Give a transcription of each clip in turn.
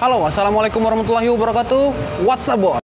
Halo, assalamualaikum warahmatullahi wabarakatuh. What's up, bos?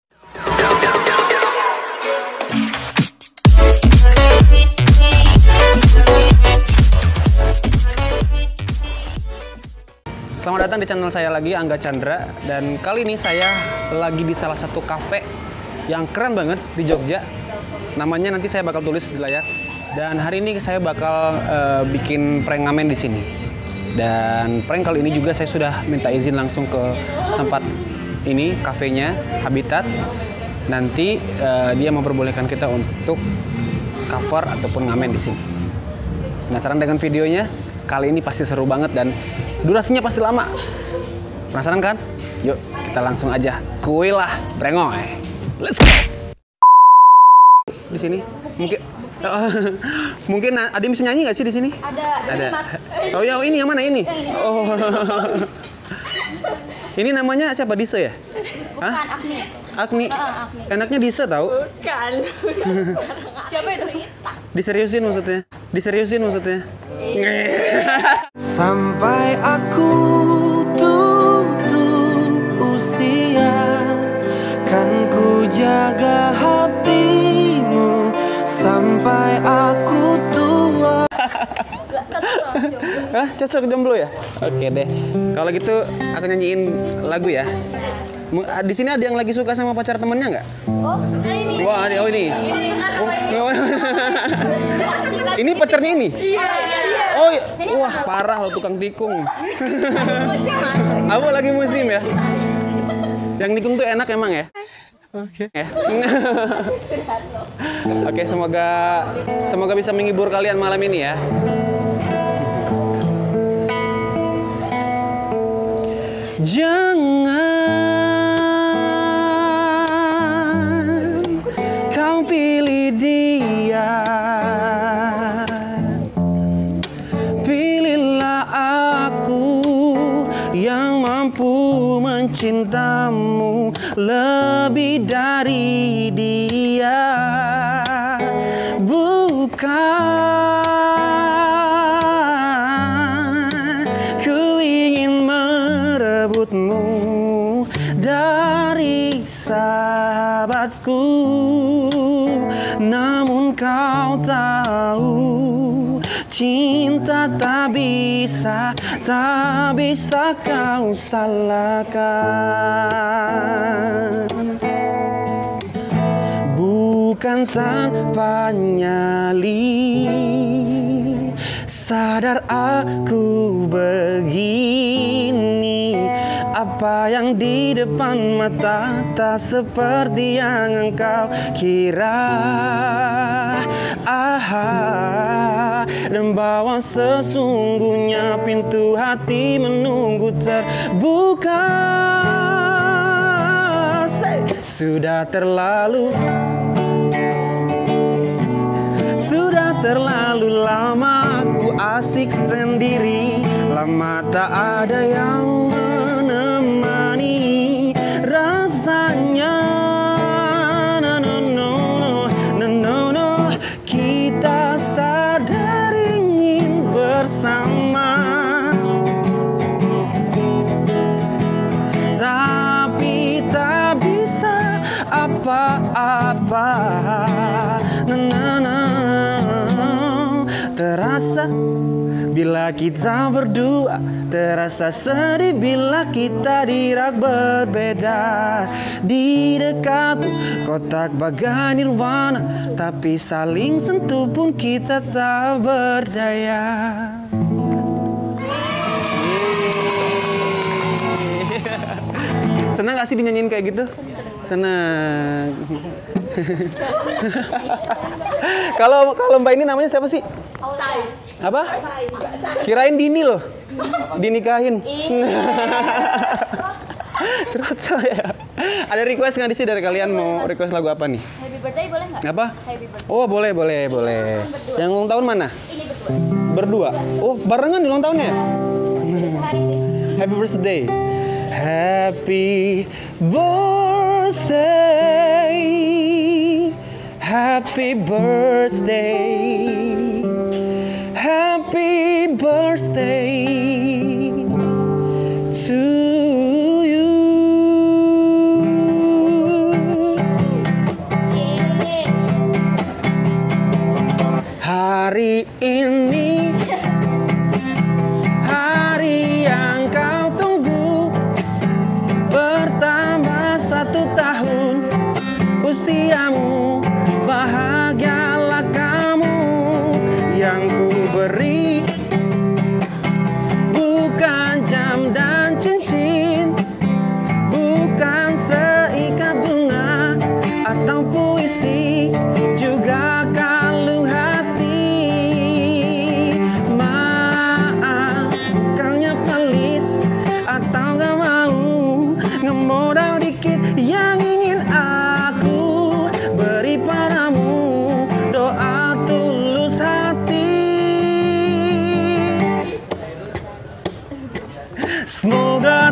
Selamat datang di channel saya lagi, Angga Chandra. Dan kali ini saya lagi di salah satu cafe yang keren banget di Jogja. Namanya nanti saya bakal tulis di layar. Dan hari ini saya bakal bikin prank ngamen di sini. Dan prank kali ini juga saya sudah minta izin langsung ke tempat ini, kafenya, Habitat. Nanti dia memperbolehkan kita untuk cover ataupun ngamen di sini. Penasaran dengan videonya? Kali ini pasti seru banget dan durasinya pasti lama. Penasaran kan? Yuk kita langsung aja kuil lah, brengoy. Let's go. Di sini mungkin mungkin ada bisa nyanyi nggak sih di sini? Ada. Oh ya, ini yang mana ini? Oh. Ini namanya siapa? Dise ya? Bukan, Agni. Agni. Enaknya Dise tahu? Bukan. Siapa itu? Diseriusin maksudnya? Diseriusin maksudnya? Sampai aku tutup usia, kan ku jaga hatimu sampai aku tua. Hah? Cocok jomblo ya? Oke deh. Kalau gitu aku nyanyiin lagu ya. Di sini ada yang lagi suka sama pacar temennya nggak? Oh, ini. Wah, oh ini. Oh, ini pacarnya ini? Iya. Oh, wah parah lo tukang tikung. Musim mas. Aku lagi musim ya. Yang nikung tuh enak emang ya? Oke. Oke, semoga bisa menghibur kalian malam ini ya. Jangan kau pilih dia, pilihlah aku yang mampu mencintamu lebih dari dia. Bukan ku ingin merebutmu dari sahabatku, namun kau tahu cinta tak bisa kau salahkan. Bukan tanpa nyali, sadar aku begini. Apa yang di depan mata tak seperti yang engkau kira. Dan bahwa sesungguhnya pintu hati menunggu terbuka. Sudah terlalu lama aku asik sendiri, lama tak ada yang menemani rasanya. No, kita sadar ingin bersama, tapi tak bisa apa-apa. Terasa bila kita berdua, terasa sedih bila kita dirak berbeda. Di dekat kotak bagai nirwana, tapi saling sentuh pun kita tak berdaya. Senang gak sih dinyanyiin kayak gitu? Senang. Kalau Mbak ini namanya siapa sih? Sai. Apa? Kirain Dini loh. Dinikahin. Serocok ya. Ada request nggak sih dari kalian, mau request lagu apa nih? Happy birthday boleh nggak? Apa? Happy birthday. Oh boleh. Yang ulang tahun mana? Ini berdua. Berdua. Oh barengan di ulang tahunnya? Hari sih. Happy birthday. Happy birthday. Happy birthday. Happy birthday to you. Semoga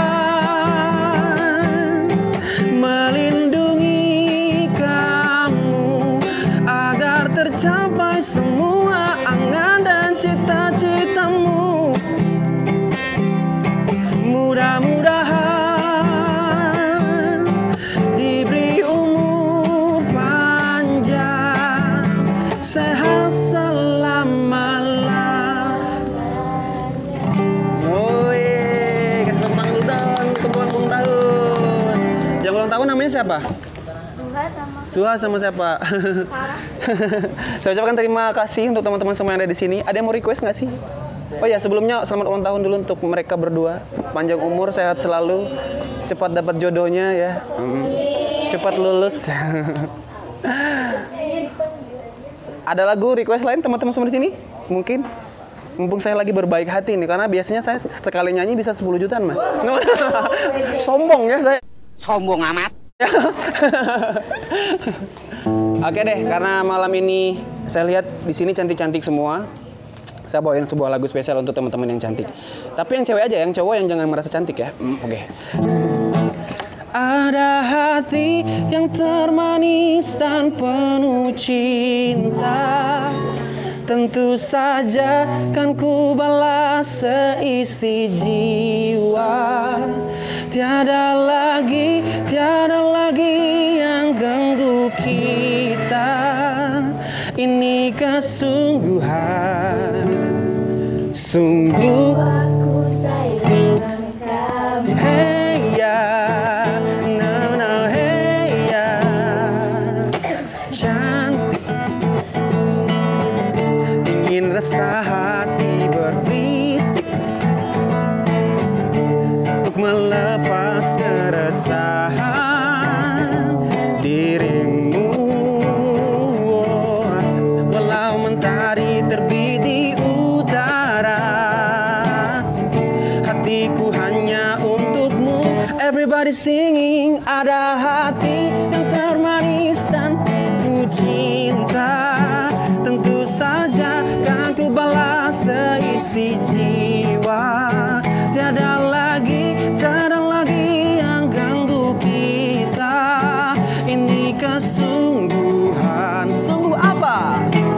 Tuhan melindungi kamu agar tercapai semua angan dan cita-citamu. Mudah-mudahan diberi umur panjang, sehat selama-lamanya. Oh iya, kasih tepuk tangan dulu dong untuk ulang tahun. Yang ulang tahun namanya siapa? Suha sama siapa? Saya ucapkan terima kasih untuk teman-teman semua yang ada di sini. Ada yang mau request nggak sih? Oh ya, sebelumnya selamat ulang tahun dulu untuk mereka berdua. Panjang umur, sehat selalu, cepat dapat jodohnya ya. Cepat lulus. Ada lagu request lain teman-teman semua di sini? Mungkin? Mumpung saya lagi berbaik hati nih, karena biasanya saya sekali nyanyi bisa 10 jutaan, Mas. Sombong ya saya. Sombong amat. Oke deh, karena malam ini saya lihat di sini cantik-cantik semua. Saya bawain sebuah lagu spesial untuk teman-teman yang cantik. Tapi yang cewek aja, yang cowok yang jangan merasa cantik ya. Oke. Ada hati yang termanis dan penuh cinta. Tentu saja kan ku balas seisi jiwa. Tiada lagi yang ganggu kita. Ini kesungguhan, sungguh Aku sayang kamu. hey ya, no hey ya, cantik, ingin rasa hati berbisik untuk melepas keresahan dirimu. Walau mentari terbit di utara, hatiku hanya untukmu. Everybody singing. Ada hati yang termanis dan penuh cinta. Tentu saja kan ku balas seisi jiwa. Tiada lagi yang ganggu kita. Ini kesungguhan. Sungguh apa?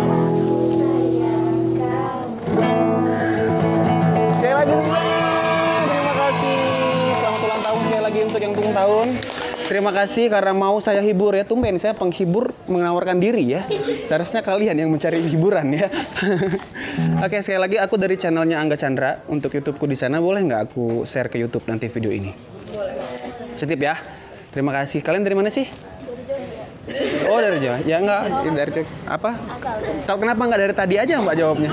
Sekali lagi terima kasih. Selamat ulang tahun sekali lagi untuk yang ulang tahun. Terima kasih karena mau saya hibur ya. Tumben saya penghibur menawarkan diri ya. Seharusnya kalian yang mencari hiburan ya. Oke, sekali lagi aku dari channelnya Angga Chandra. Untuk YouTubeku di sana, boleh nggak aku share ke YouTube nanti video ini? Boleh. Setip ya. Terima kasih. Kalian dari mana sih? Oh, dari Jawa. Ya enggak, dari apa? Kalau kenapa nggak dari tadi aja Mbak jawabnya?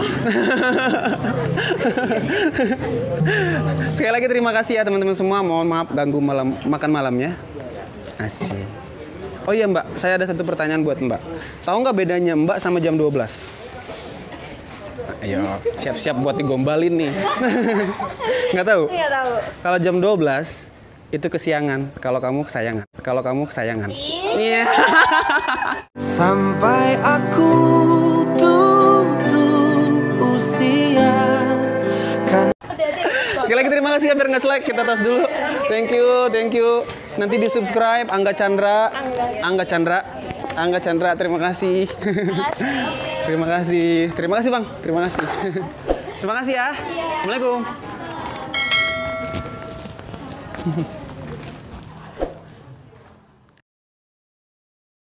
Sekali lagi terima kasih ya teman-teman semua. Mohon maaf ganggu makan malamnya. Asik. Oh iya Mbak, saya ada satu pertanyaan buat Mbak. Tahu nggak bedanya Mbak sama jam 12? Ayo, siap-siap buat digombalin nih. Nggak tahu? Nggak tahu. Kalau jam 12 itu kesiangan, kalau kamu kesayangan. Kalau kamu kesayangan. Iya. Sampai aku tutup usia kan. Sekali lagi terima kasih ya, biar nggak selek. Kita tos dulu. Thank you. Nanti di subscribe Angga Chandra. Terima kasih. Terima kasih Bang. Terima kasih. Terima kasih ya. Assalamualaikum.